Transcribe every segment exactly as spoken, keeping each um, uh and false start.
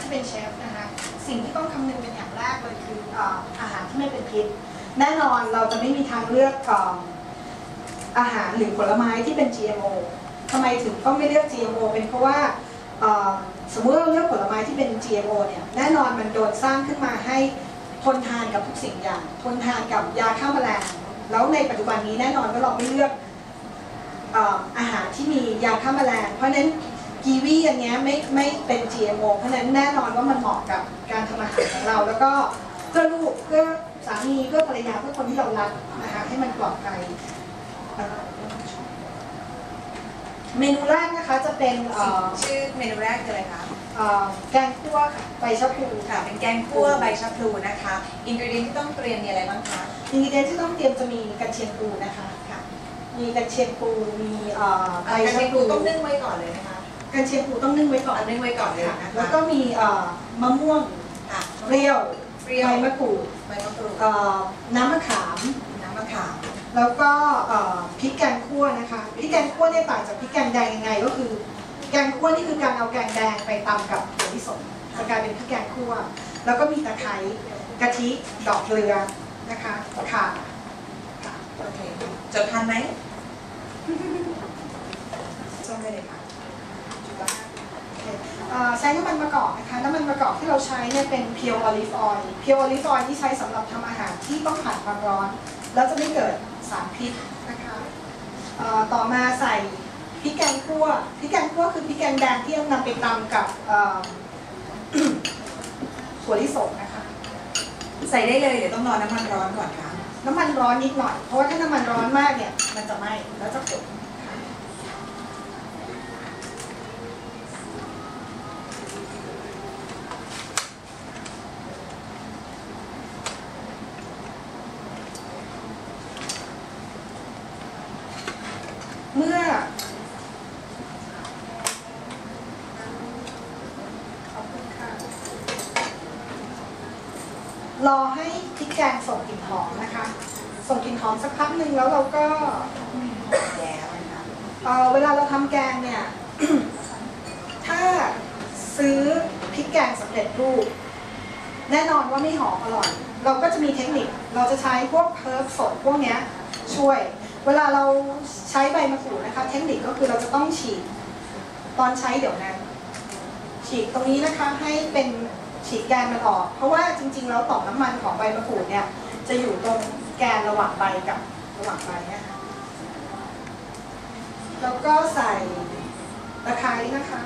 ที่เป็นเชฟนะคะสิ่งที่ต้องคำนึงเป็นอย่างแรกเลยคืออาหารที่ไม่เป็นพิษแน่นอนเราจะไม่มีทางเลือกอาหารหรือผลไม้ที่เป็น จี เอ็ม โอ ทำไมถึงต้องไม่เลือก จี เอ็ม โอ เป็นเพราะว่าสมมุติเราเลือกผลไม้ที่เป็น จี เอ็ม โอ เนี่ยแน่นอนมันโดนสร้างขึ้นมาให้ทนทานกับทุกสิ่งอย่างทนทานกับยาฆ่าแมลงแล้วในปัจจุบันนี้แน่นอนว่าเราไม่เลือกอาหารที่มียาฆ่าแมลงเพราะฉะนั้นกีวีอันนี้ไม่ไม่เป็น จี เอ็ม โอ เพราะฉะนั้นแน่นอนว่ามันเหมาะกับการทำอาหารของเราแล้วก็เพื่อลูกเพื่อสามีเพื่อภรรยาเพื่อคนที่เรารักนะคะให้มันปลอดภัยเมนูแรกนะคะจะเป็นชื่อเมนูแรกคืออะไรคะแกงคั่วใบชะพลูค่ะเป็นแกงคั่วใบชะพลูนะคะอินกรีเดียนที่ต้องเตรียมมีอะไรบ้างคะอินกรีเดียนที่ต้องเตรียมจะมีกระเทียมปูนะคะค่ะมีกระเทียมปูมีใบชะพลูต้องนึ่งไว้ก่อนเลยนะคะกระเทียมปูต้องนึ่งไว้ก่อนนึ่งไว้ก่อนเลยนะคะแล้วก็มีมะม่วงเปรี้ยวใบมะกรูดใบมะกรูดน้ำมะขามน้ำมะขามแล้วก็พริกแกงคั่วนะคะพริกแกงคั่วเนี่ยต่างจากพริกแกงแดงยังไงก็คือแกงคั่วนี่คือการเอาแกงแดงไปตำกับถั่วลิสงจะกลายเป็นพริกแกงคั่วแล้วก็มีตะไคร้กะทิดอกเกลือนะคะข่าโอเคจดทันไหมจดได้เลยค่ะใช้น้ำมันมะกอกนะคะน้ำมันมะกอกที่เราใช้เนี่ยเป็นเพียวออลิฟออยล์เพียวออลิฟออยล์ที่ใช้สำหรับทำอาหารที่ต้องผ่านความร้อนแล้วจะไม่เกิดสารพิษนะคะต่อมาใส่พริกแกงคั่วพริกแกงคั่วคือพริกแกงแดงที่นำไปตำกับถั่วลิสงนะคะใส่ได้เลยเดี๋ยวต้องรอน้ำมันร้อนก่อนค่ะน้ำมันร้อนนิดหน่อยเพราะว่าถ้าน้ำมันร้อนมากเนี่ยมันจะไหม้แล้วจะขมเมื่อรอให้พริกแกงส่งกลิ่นหอมนะคะส่งกลิ่นหอมสักพักหนึ่งแล้วเราก็แย่นะคะเ, เวลาเราทำแกงเนี่ย ถ้าซื้อพริกแกงสำเร็จรูปแน่นอนว่าไม่หอมอร่อยเราก็จะมีเทคนิคเราจะใช้พวกเพิร์ฟสดพวกนี้ช่วยเวลาเราใช้ใบมะกรูดนะคะเทคนิคก็คือเราจะต้องฉีกตอนใช้เดี๋ยวนั้นฉีกตรงนี้นะคะให้เป็นฉีกแกนมันออกเพราะว่าจริงๆแล้วต่อมน้ำมันของใบมะกรูดเนี่ยจะอยู่ตรงแกนระหว่างใบกับระหว่างใบเนี่ยค่ะแล้วก็ใส่ตะไคร้นะคะ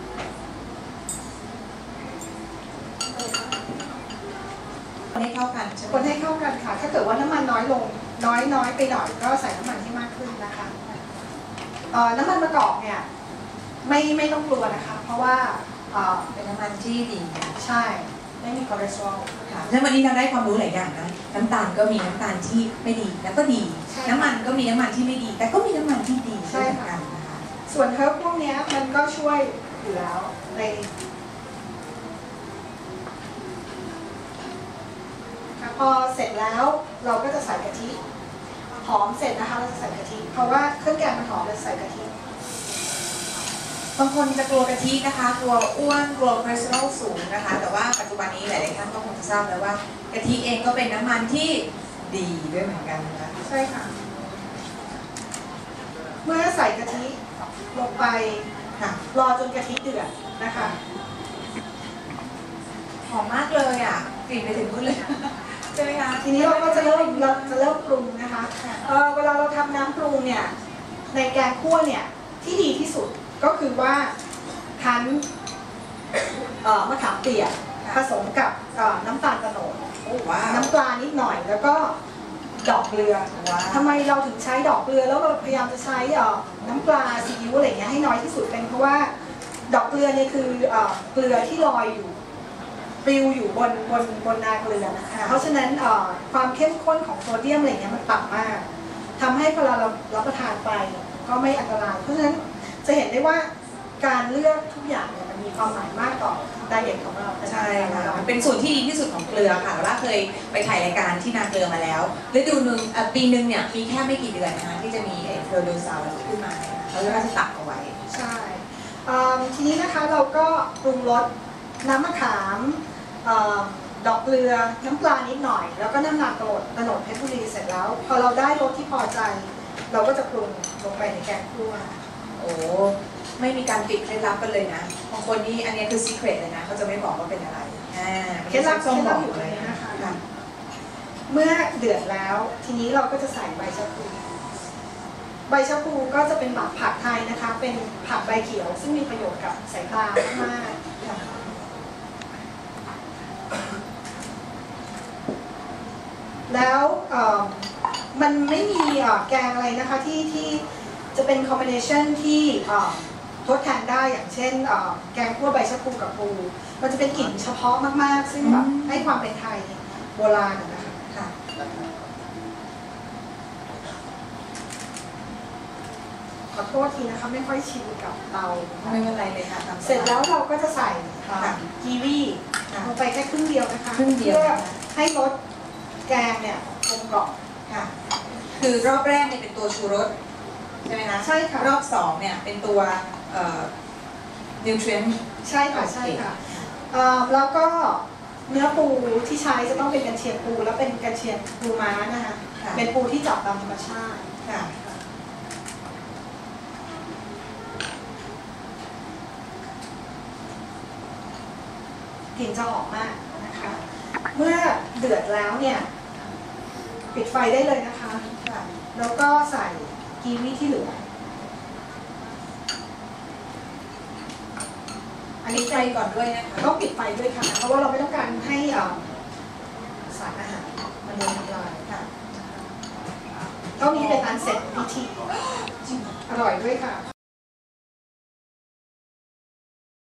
คนให้เข้ากันคนให้เข้ากันค่ะถ้าเกิดว่าน้ำมันน้อยลงน้อยน้อยไปหน่อยก็ใส่น้ำมันที่มากขึ้นนะคะน้ำมันมะกอกเนี่ยไม่ไม่ต้องกลัวนะคะเพราะว่าเป็นน้ำมันที่ดีใช่ไม่มีคอเลสเตอรอลค่ะแล้ววันนี้เราได้ความรู้หลายอย่างนะน้ำตาลก็มีน้ำตาลที่ไม่ดีแล้วก็ดีน้ำมันก็มีน้ำมันที่ไม่ดีแต่ก็มีน้ำมันที่ดีใช่ค่ะส่วนเฮิร์บพวกนี้มันก็ช่วยอยู่แล้วในพอเสร็จแล้วเราก็จะใส่กะทิหอมเสร็จนะคะเราจะใส่กะทิเพราะว่าเครื่องแกงมันหอมเราใส่กะทิบางคนจะกลัวกะทินะคะกลัวอ้วนกลัวคอเลสเตอรอลสูงนะคะแต่ว่าปัจจุบันนี้หลายๆท่านก็คงจะทราบแล้วว่ากะทิเองก็เป็นน้ำมันที่ดีด้วยเหมือนกันนะคะใช่ค่ะเมื่อใส่กะทิลงไปค่ะรอจนกะทิเดือดนะคะหอมมากเลยอ่ะกลิ่นไปถึงนู่นเลยใช่ไหมคะทีนี้เราก็จะเริ่มเราจะเริ่มปรุงนะคะเออเวลาเราทำน้ำปรุงเนี่ยในแกงคั่วเนี่ยที่ดีที่สุดก็คือว่าคั้นมะขามเปียกผสมกับน้ำตาลโตนดน้ำปลานิดหน่อยแล้วก็ดอกเกลือทำไมเราถึงใช้ดอกเกลือแล้วเราพยายามจะใช้น้ำปลาซีอิ๊วอะไรเงี้ยให้น้อยที่สุดเป็นเพราะว่าดอกเกลือเนี่ยคือเกลือที่ลอยอยู่ปลิวอยู่บนบนบนนาเกลือนะคะเพราะฉะนั้นความเข้มข้นของโซเดียมอะไรเงี้ยมันต่ำมากทำให้เวลาเรารับประทานไปก็ไม่อันตรายเพราะฉะนั้นจะเห็นได้ว่าการเลือกทุกอย่างเนี่ยมันมีความหมายมากต่อไดเอทของเราใช่ค่ะเป็นส่วนที่ดีที่สุดของเกลือค่ะว่าเคยไปถ่ายรายการที่นาเกลือมาแล้วฤดูหนึ่งปีหนึ่งเนี่ยมีแค่ไม่กี่เดือนนะคะที่จะมีโปรดิวเซอร์ขึ้นมาเขาจะตักเอาไว้ใช่ทีนี้นะคะเราก็ปรุงรสน้ำมะขามเอ่อดอกเกลือน้ำปลานิดหน่อย แล้วก็น้ำมันตะโนดตะโนดเพชรบุรีเสร็จแล้ว พอเราได้รสที่พอใจ เราก็จะปรุงลงไปในแกงคั่วโอ้ไม่มีการปิดเคล็ดลับกันเลยนะบางคนนี่อันนี้คือซีเครตเลยนะเขาจะไม่บอกว่าเป็นอะไรอ่าเคล็ดลับส้มเคล็ดบลัอบ กอยู่เลเลย ยนะนะคะค่ะเมื่อเดือดแล้วทีนี้เราก็จะใส่ใบชะพูใบชะพูก็จะเป็นแบบผักไทยนะคะ เป็นผักใบเขียว ซึ่งมีประโยชน์กับสายตามากๆค่ะแล้วเอ่อมันไม่มีเอ่อแกงอะไรนะคะที่ที่จะเป็นคอมบิเนชันที่เอ่อทดแทนได้อย่างเช่นเอ่อแกงคั่วใบชะพูกับปูมันจะเป็นกลิ่นเฉพาะมากๆ ซึ่งแบบให้ความเป็นไทยโบราณนะคะค่ะขอโทษทีนะคะไม่ค่อยชินกับเตาไม่เป็นไรเลยค่ะตามสบายเสร็จแล้วเราก็จะใส่เอ่อค่ะกีวีค่ะลงไปแค่ครึ่งเดียวนะคะครึ่งเดียวเพื่อนะคะให้รสแกงเนี่ยกลมกล่อมค่ะ คือรอบแรกเนี่ยเป็นตัวชูรสใช่ไหมคะใช่ค่ะรอบสองเนี่ยเป็นตัวเอ่อ nutrient ใช่ค่ะใช่ค่ะเอ่อแล้วก็เนื้อปูที่ใช้จะต้องเป็นกันเชียงปูแล้วเป็นกันเชียงปูม้านะคะค่ะเป็นปูที่จับตามธรรมชาติค่ะกลิ่นจะหอมมากนะคะ เมื่อเดือดแล้วเนี่ยปิดไฟได้เลยนะคะค่ะแล้วก็ใส่กีวีที่เหลือ อันปินี้ดไฟก่อนด้วยนะคะต้องปิดไฟด้วยค่ะ เพราะว่าเราไม่ต้องการให้เอ่อสารอาหารมันโดนทำลายค่ะเท่านี้เป็นอันเสร็จพิธีจริงเหรออร่อยด้วยค่ะห